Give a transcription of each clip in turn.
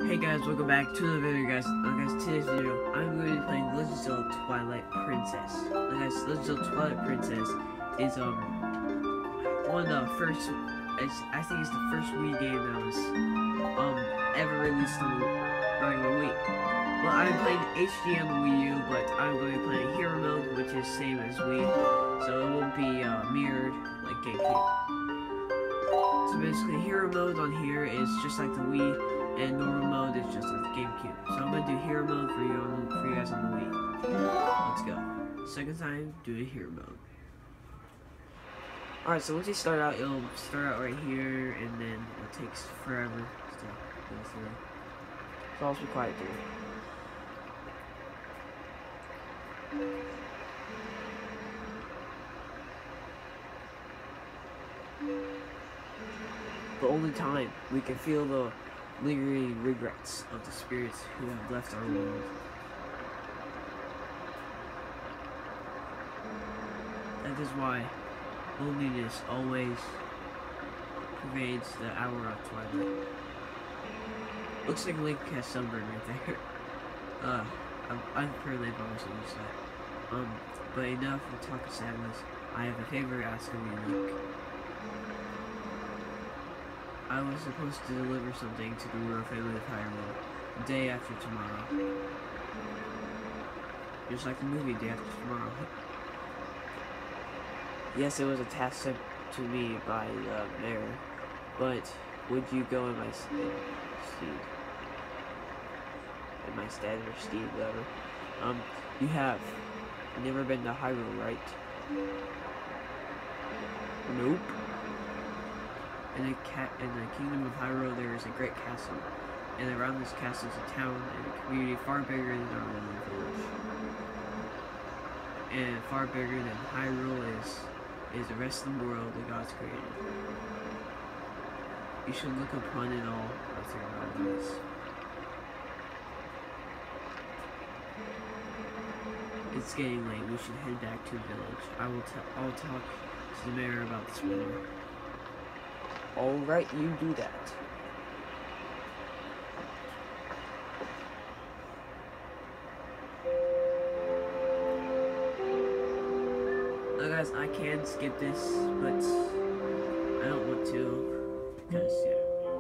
Hey guys, welcome back to the video, guys. Today's video, I'm going to be playing Legend of Zelda Twilight Princess. Guys, Legend of Zelda Twilight Princess is one of the first, I think it's the first Wii game that was ever released on the Wii. Well, I've been playing HD on the Wii U, but I'm going to be playing Hero Mode, which is same as Wii, so it won't be mirrored like GameCube. So basically, Hero Mode on here is just like the Wii. And normal mode is just like the GameCube. So I'm gonna do hero mode for you guys on the Wii. Let's go. Second time, do a hero mode. Alright, so once you start out, it'll start out right here, and then it takes forever to go through. So I'll just be quiet dude. The only time we can feel the lingering regrets of the spirits who have left our world. That is why loneliness always pervades the hour of twilight. Looks like Link has sunburn right there. I'm currently always use that. But enough of talk of sadness. I have a favor to ask of you, Link. I was supposed to deliver something to the royal family of Hyrule the day after tomorrow. Just like the movie Day After Tomorrow. Yes, it was a task sent to me by the mayor, but would you go in my stead? In my stead or steed, whatever. You have never been to Hyrule, right? Nope. In the kingdom of Hyrule, there is a great castle, and around this castle is a town and a community far bigger than our little village. And far bigger than Hyrule is the rest of the world that God's created. You should look upon it all with your own eyes. It's getting late. We should head back to the village. I'll talk to the mayor about this matter. Alright, you do that. Now guys, I can skip this, but I don't want to, because, yeah.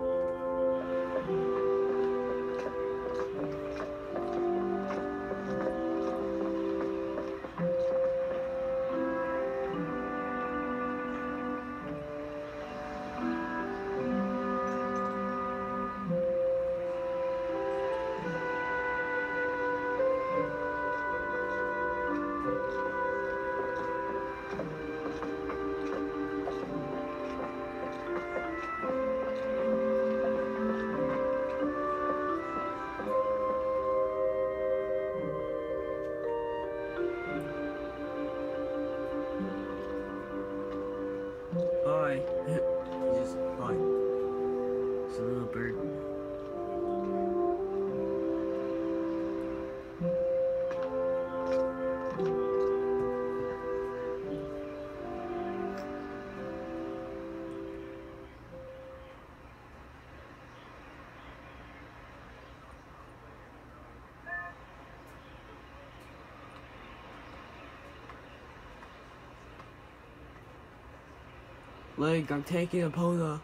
Bye. Just bye. It's a little bird. Link, I'm taking Epona.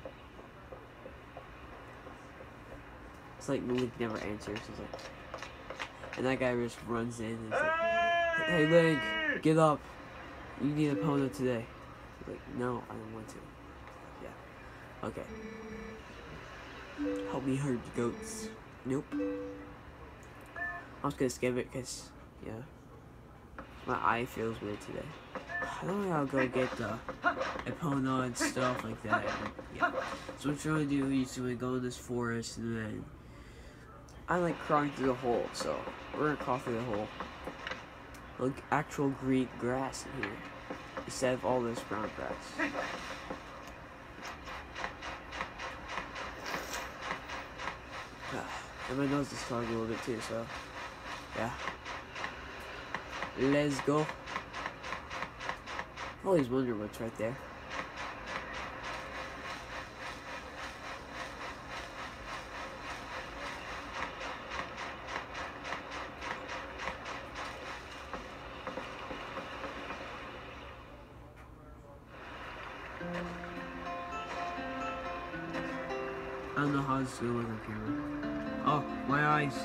It's like Link never answers. He's like, and that guy just runs in and is like, "Hey Link, get up! You need Epona today." He's like, "No, I don't want to." Yeah. Okay. Help me herd the goats. Nope. I'm just gonna skip it because, yeah, my eye feels weird today. I don't know how to go get the Epona and stuff like that. But yeah. So what you're gonna do is you're gonna go in this forest, and then I like crawling through the hole, so we're gonna crawl through the hole. Look, actual green grass in here instead of all this brown grass. And my nose is clogged a little bit too, so yeah. Let's go. I always wonder what's right there. I don't know how it's gonna look on camera. Oh, my eyes.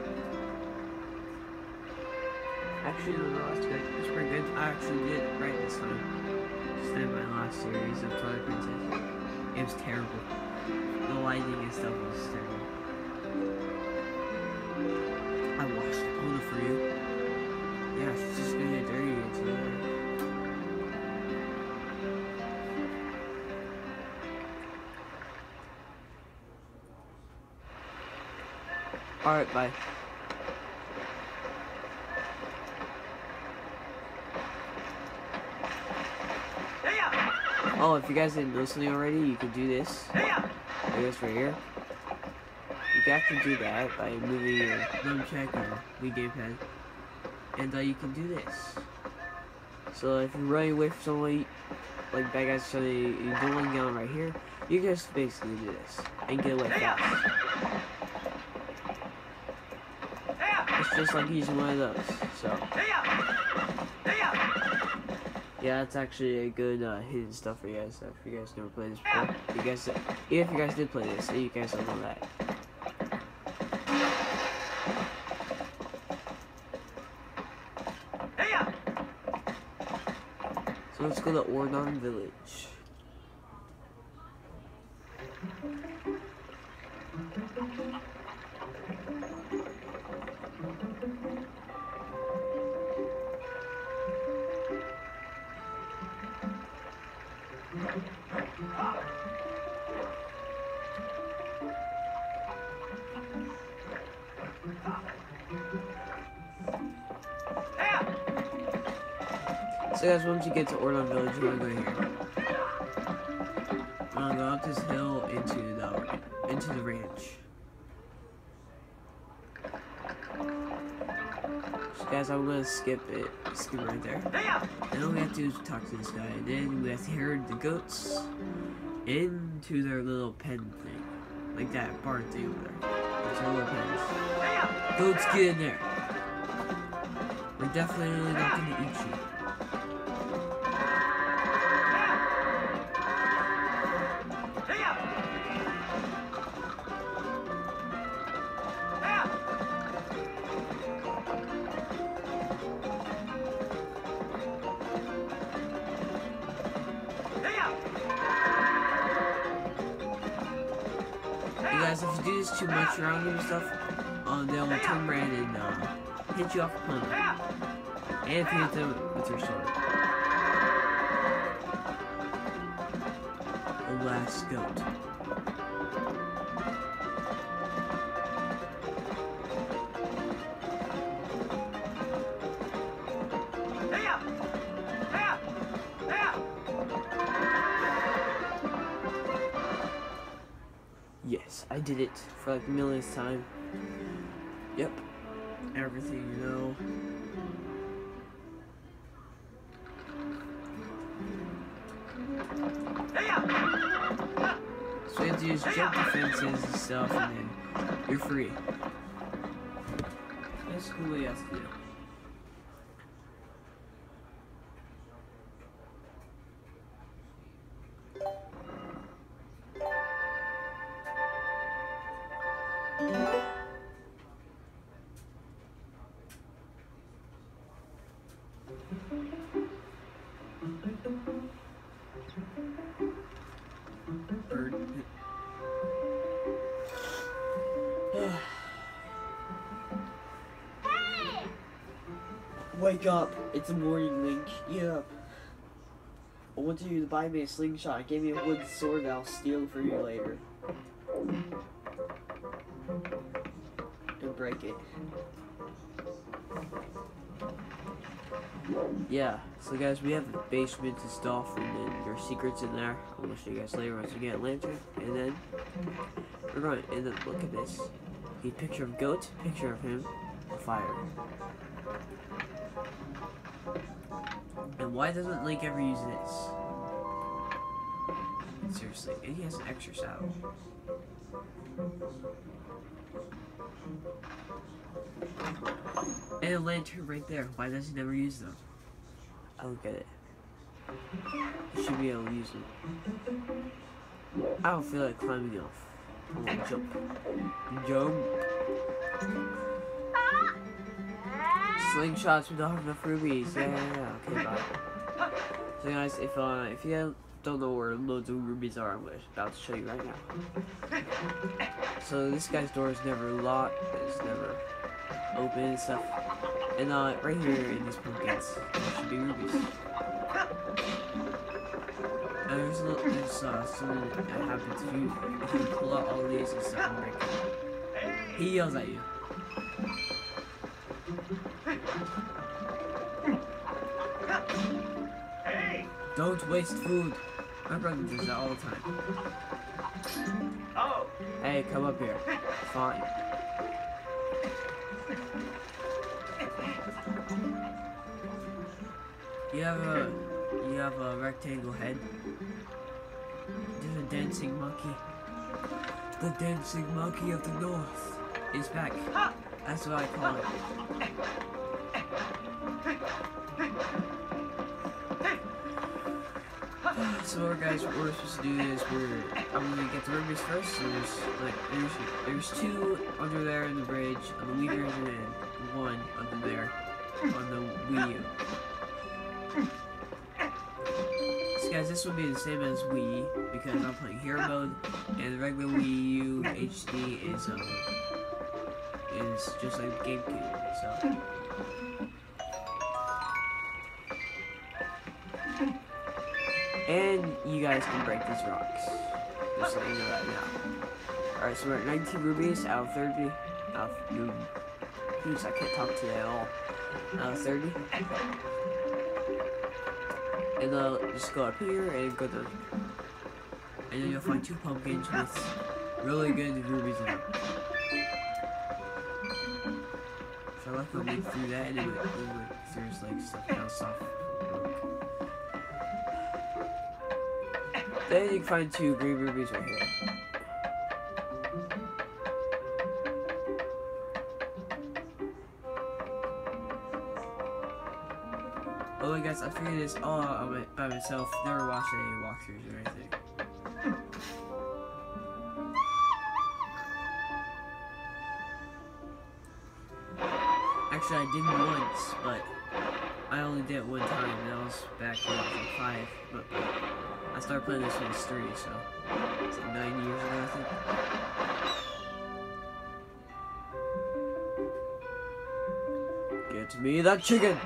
Actually, no, that's good. It's pretty good. I actually did it right this time. Instead of my last series of Twilight Princess. It was terrible. The lighting and stuff was terrible. I washed the pony for you. Yeah, she's just gonna get dirty into there. Alright, bye. Oh, if you guys didn't know something already, you can do this. I guess right here. You can actually do that by moving your nunchuck or the gamepad. And you can do this. So if you're running away from somebody, like bad guys, so you don't want to get on right here, you can just basically do this and get away fast. It's just like using one of those. So yeah, that's actually a good hidden stuff for you guys. If you guys never played this before, if you guys did play this, then you guys don't know that. So let's go to Ordon Village. So guys, once you get to Ordon Village, you're gonna go here. I'm gonna go up this hill into the ranch. So guys, I'm gonna skip right there. And all we have to do is talk to this guy, and then we have to herd the goats into their little pen thing, like that barn thing over there. That's our little pens. Goats, get in there. We're definitely not gonna eat you. Guys, if you do this too much around you and stuff, they'll turn red and hit you off the pony. And if you hit them with your sword. The last goat. Yes, I did it for like the millionth time. Yep. Everything you know. So you have to use jump defenses and stuff, and then you're free. That's cool way you have to do. Bird. Wake up! It's a morning, Link. Get up. I want you to buy me a slingshot. Give me a wooden sword that I'll steal for you later. And break it. Yeah, so guys, we have the basement and stuff, and then there's secrets in there. I'm gonna show you guys later once we get a lantern, and then we're going. And then look at this. A picture of goat, picture of him, a fire. And why doesn't Link ever use this? Seriously, and he has an extra saddle. And a lantern right there. Why does he never use them? I don't get it. He should be able to use them. I don't feel like climbing off. Come on, jump. Jump. Slingshots, we don't have enough rubies. Yeah. Okay, bye. So guys, if you don't know where loads of rubies are, I'm about to show you right now. So this guy's door is never locked, it's never open and stuff. And right here in these pumpkins, there should be rubies. And there's something that happens if you pull out all these and stuff and break them. He yells at you. Don't waste food. My brother does that all the time. Oh. Hey, come up here. Fine. You have a rectangle head. There's a dancing monkey. The dancing monkey of the north is back. That's what I call it. So guys, what we're supposed to do is I'm gonna get the rubies first. So there's two under there in the bridge on the Wii version and one under there on the Wii U. So guys, this will be the same as Wii because I'm playing Hero Mode, and the regular Wii U HD is just like GameCube. So. And you guys can break these rocks. Just so you know that now. Alright, so we're at 19 rubies out of 30. Jeez, I can't talk today at all. Out of 30. And just go up here and go down. And then you'll find two pumpkins with really good rubies in them. So I like to read through that and there's like stuff else off. Then you can find two green rubies right here. Oh my guys, I figured this all out by myself. Never watched any walkthroughs or anything. Actually, I did once, but I only did it one time, and that was back when I was like 5. But I started playing this when I was 3, so it's like 9 years ago, I think. Get me that chicken!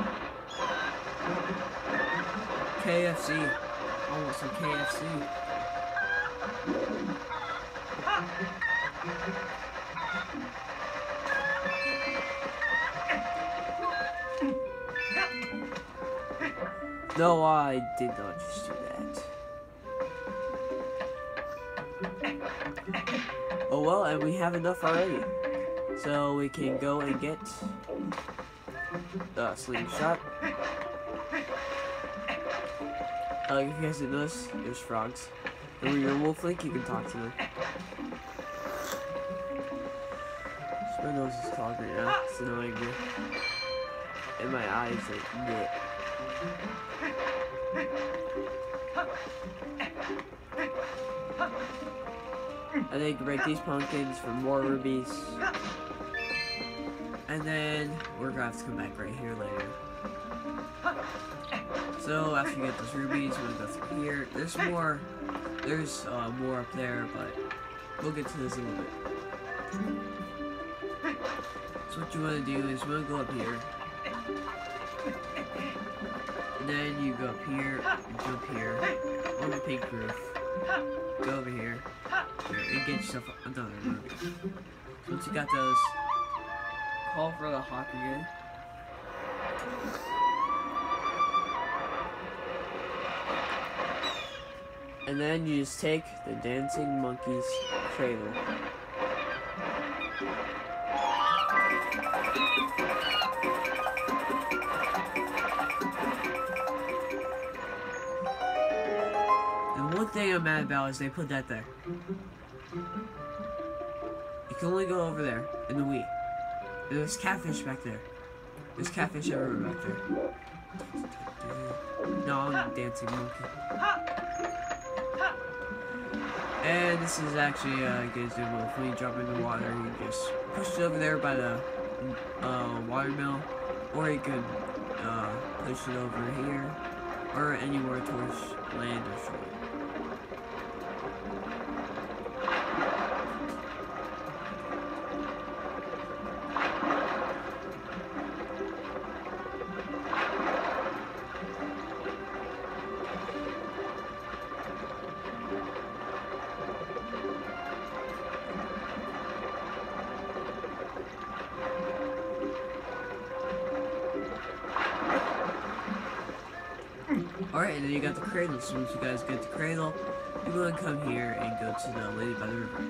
KFC. I want some KFC. No, I did not just do that. Oh well, and we have enough already. So we can go and get the slingshot. If you guys didn't notice, there's frogs. And when you're a wolf link, you can talk to them. So my nose is clogged right now. It's annoying me. And my eyes like bleh. And then you can break these pumpkins for more rubies. And then we're gonna have to come back right here later. So after you get those rubies, we're gonna go through here. There's more up there, but we'll get to this in a little bit. So what you wanna do is you wanna go up here. And then you go up here, and jump here, on the pink roof, go over here, and get yourself another ruby. So once you got those, call for the hawk again. And then you just take the dancing monkey's cradle. And one thing I'm mad about is they put that there. You can only go over there in the Wii. There's catfish back there. There's catfish everywhere back there. No, I'm a dancing monkey. And this is actually good to when you drop it in the water, you just push it over there by the watermill, or you could push it over here, or anywhere towards land or shore. Alright, and then you got the cradle. So once you guys get the cradle, you're going to come here and go to the Lady by the River.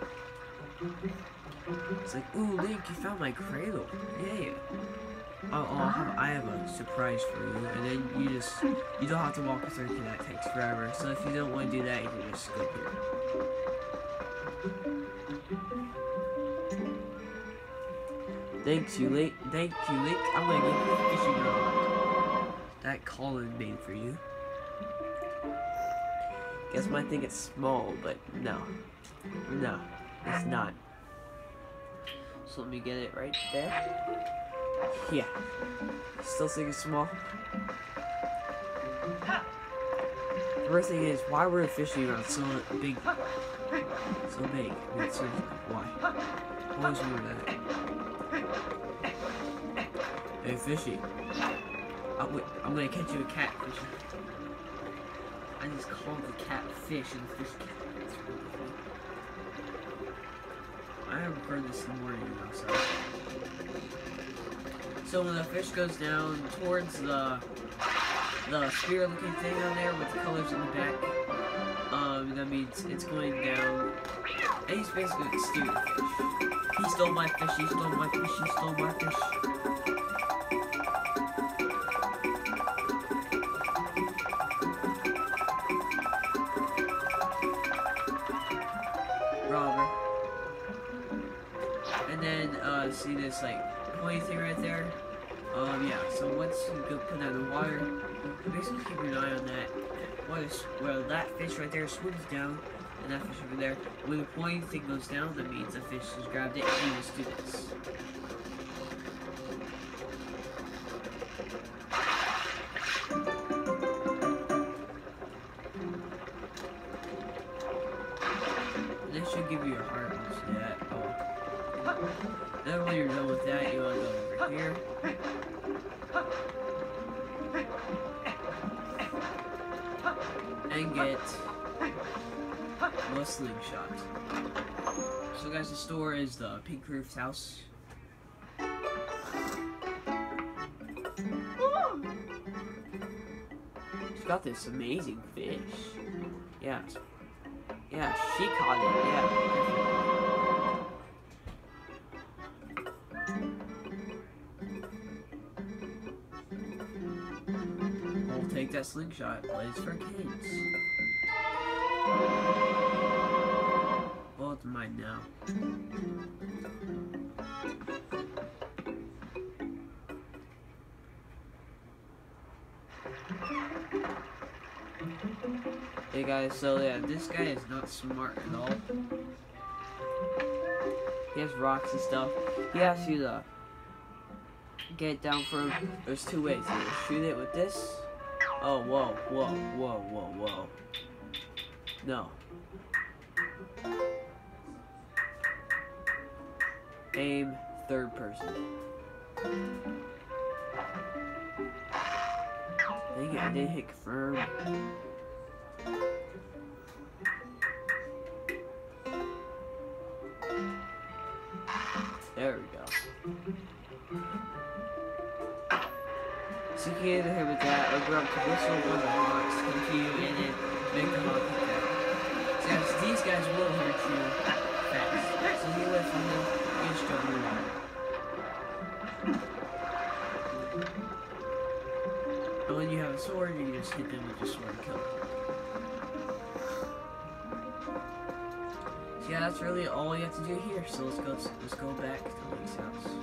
It's like, ooh, Link, you found my cradle. Yay. I have a surprise for you. And then you don't have to walk a circuit, that takes forever. So if you don't want to do that, you can just go here. Thank you, Link. I'm going to give you a fishing rod that Colin made for you. Guess might think it's small, but no, it's not. So let me get it right there. Yeah, still think it's small. The worst thing is, why were the fishing rods so big? So big. I mean, seriously, why? Why was that? Hey, fishy. I'm gonna catch you a catfish. I just called the catfish and the fish cat. That's really funny. I haven't heard this in the morning, you know, so when the fish goes down towards the spear looking thing on there with the colors in the back, that means it's going down. And he's basically stealing the fish. He stole my fish, he stole my fish, he stole my fish. Robber. And then, see this, like, pointy thing right there? Yeah, so once you go put that in the water, basically keep an eye on that. Well, that fish right there swims down, and that fish over there. When the pointy thing goes down, that means the fish has grabbed it, and you just do this. This should give you a heart once you do that. Oh. Then when you're done with that, you want to go over here. And get a slingshot. So guys, the store is the Pink Roofed House. She's got this amazing fish. Yeah, she caught it. Yeah. We'll take that slingshot. Plays for kids. Well, it's mine now. Hey guys, so yeah, this guy is not smart at all. He has rocks and stuff. He asks you to get it down for him. There's two ways. Either shoot it with this. Oh, whoa. No. Aim third person. Dang it, I didn't hit confirm. There we go. So you can either hit with that or grab to whistle one of the hawks, come to you, and then make the hawk hit that. So guys, these guys will hurt you fast. So you live from them, you just jump in the water. And when you have a sword, you can just hit them with your sword and kill them. So yeah, that's really all you have to do here. So let's go back to Link's house.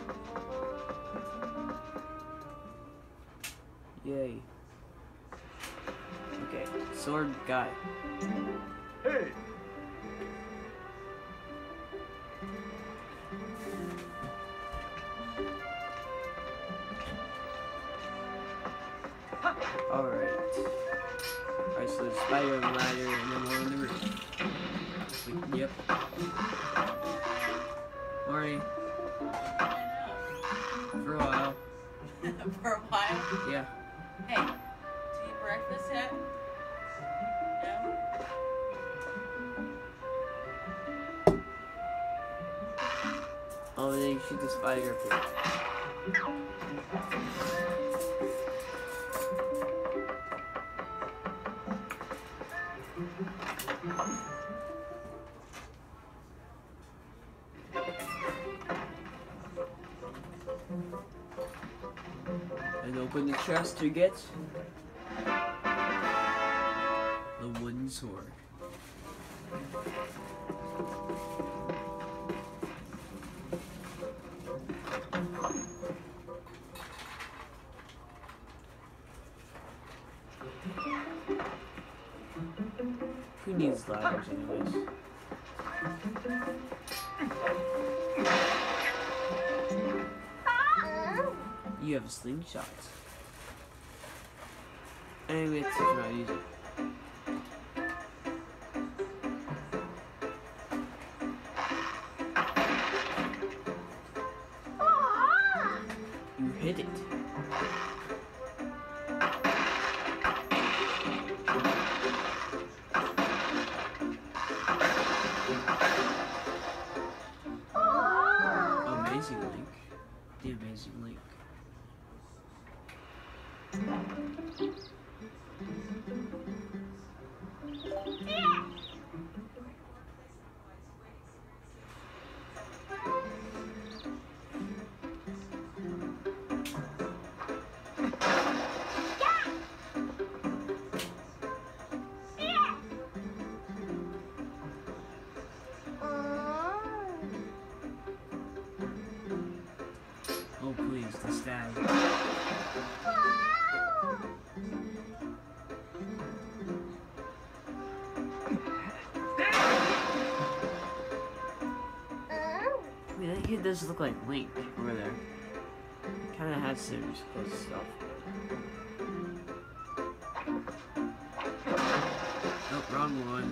Yay. Okay, sword guy. Hey, Alright. Alright, so the spider on the ladder and then one on the roof. Yep. Morning. For a while. For a while? Yeah. Hey, did you eat breakfast yet? No? Oh, and then you shoot the spider up here. And open the chest to get the wooden sword. Who needs ladders anyways? You have a slingshot. Anyway, it's such not easy. You hit it. Amazing Link. The Amazing Link. Oh please, the stag. I mean, that kid does look like Link over there. Kinda has some close stuff. Nope, wrong one.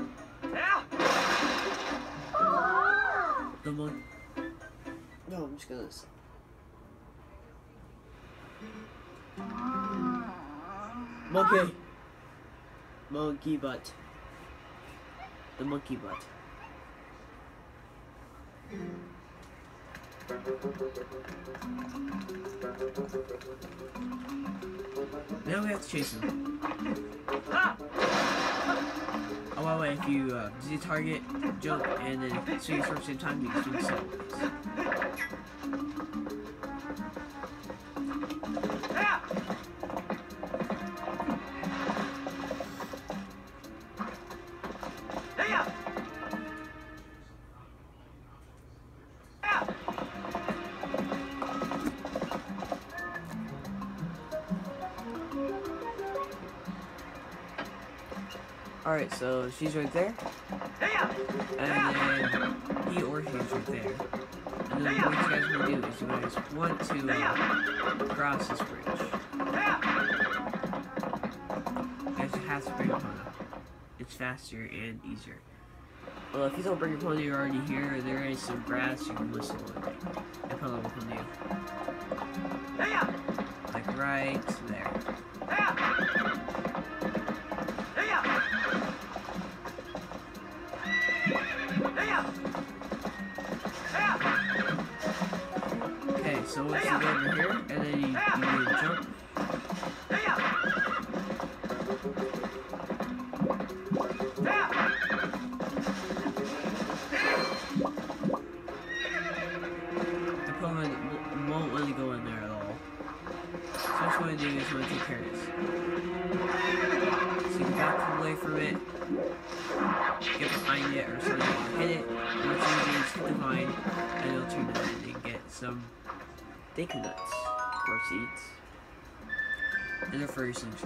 The monk. No, I'm just gonna. Monkey! Monkey butt. The monkey butt. Now we have to chase him. Oh, by the way, if you see a target, jump, and then swing at the same time, you can swing sideways. Alright, so she's right there. And then he or she's right there. And then what you guys want to do is you guys want to cross this bridge. You guys have to bring a pony. It's faster and easier. Well, if you don't bring a pony, you're already here. There is some grass you can whistle on. And pony will come to you. Like right there. Okay, so once you get over here, and then you need to jump. The Pokemon won't let you go in there at all. So what you want to do is you want to take care of this. So you back away from it, get behind it or something, hit it, and what you do is hit the vine, and it'll turn around and get some Deku Nuts or seeds. And they're for your slingshot.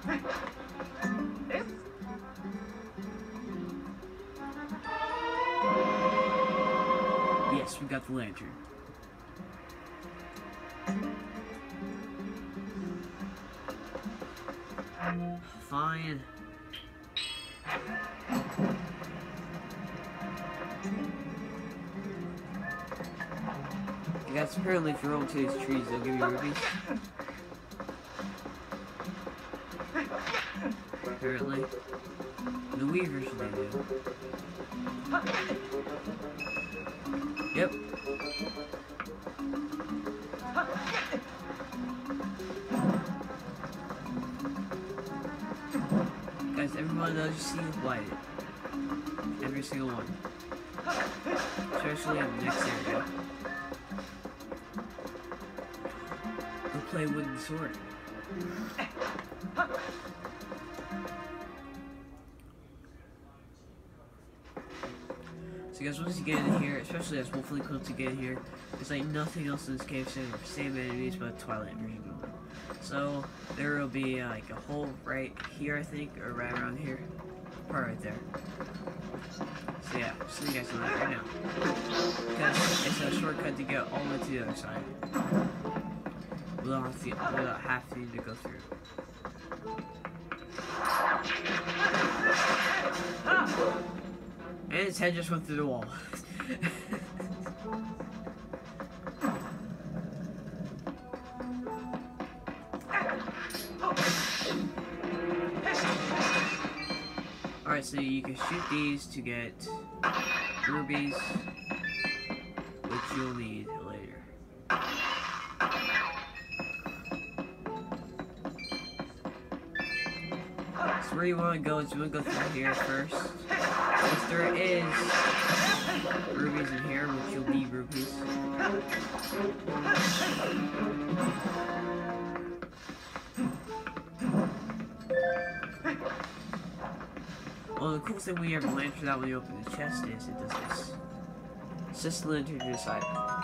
Yes, we got the lantern. Fine. I guess apparently if you roll to these trees, they'll give you rubies. Apparently. The Wii version they do. Yep. Guys, everyone knows you see is lighted. Every single one. Especially in the next area. Go play wooden sword. So guys, once you get in here, especially as Wolf Link, once you get in here, there's like nothing else in this cave, same enemies, but Twilight version. So there will be like a hole right here, I think, or right around here, part right there. So yeah, just so you guys know that right now, because it's a shortcut to get all the way to the other side. Without having to go through. And his head just went through the wall. Alright, so you can shoot these to get rubies, which you'll need later. So where you want to go is you want to go through here first. Because there is rubies in here, which you'll need rubies. Well, the cool thing when you have a lantern out when you open the chest is it does this. It's just the lantern to the side.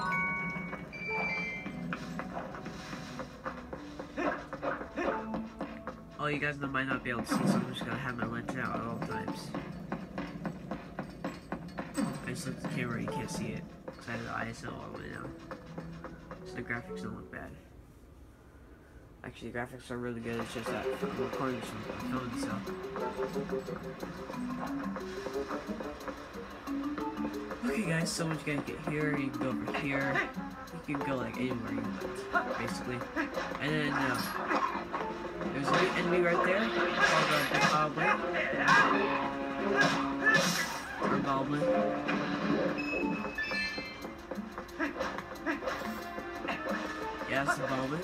Oh, you guys might not be able to see, so I'm just gonna have my lantern out at all times. I just looked at the camera, you can't see it. Because I have the ISO all the way down. So the graphics don't look bad. Actually, the graphics are really good, it's just that I'm recording this on my phone, so. Okay guys, so once you guys get here, you can go over here. You can go like anywhere you want, basically. And then, there's a new enemy right there, called the Goblin. Or Goblin. Yeah, it's a Goblin.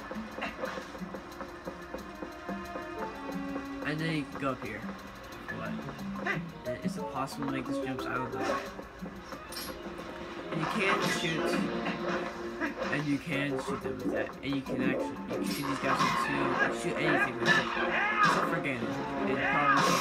And then you can go up here. What? And is it possible to make this jump? I don't know. And you can shoot. And you can shoot them with that. And you can actually, you can shoot these guys with two. You can shoot anything with it. Except for Ganon. And it probably can't.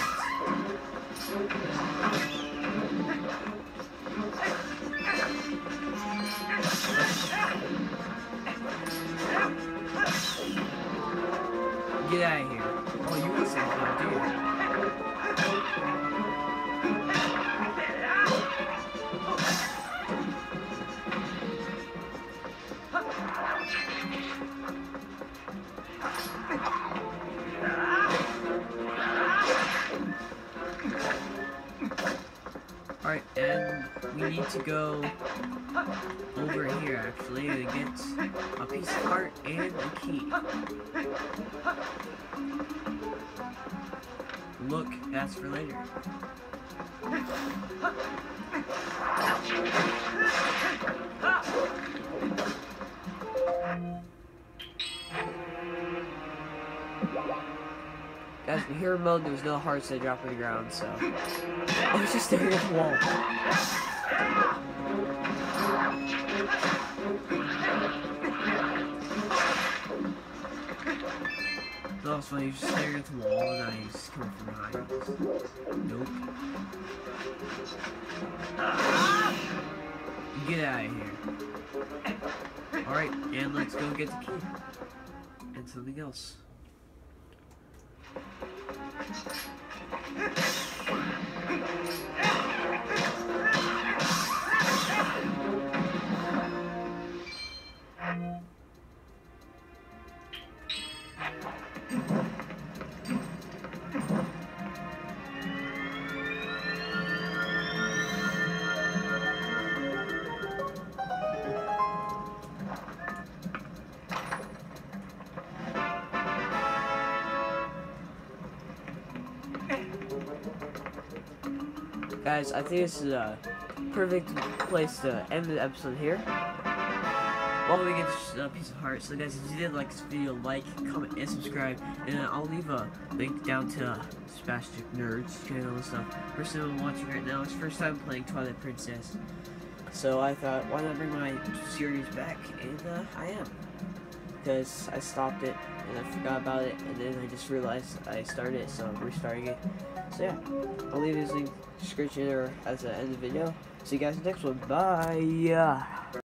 Get out of here. Oh, you want something, do you? Alright, and we need to go over here actually to get a piece of heart and a key. Look, that's for later. Guys, in hero mode, there's no hearts that drop on the ground, so. Oh, it's just staring at the wall. That was funny, he's just staring at the wall, and now he's coming from behind us. Nope. Get out of here. Alright, and let's go get the key. And something else. Guys, I think this is a perfect place to end the episode here. While we get a piece of heart. So guys, if you did like this video, like, comment, and subscribe. And I'll leave a link down to Spastic Nerds channel and stuff. For someone watching right now, it's first time playing Twilight Princess. So I thought, why not bring my series back? And I am. Because I stopped it, and I forgot about it, and then I just realized I started it, so I'm restarting it. So yeah, I'll leave this link in the description or at the end of the video. See you guys in the next one. Bye!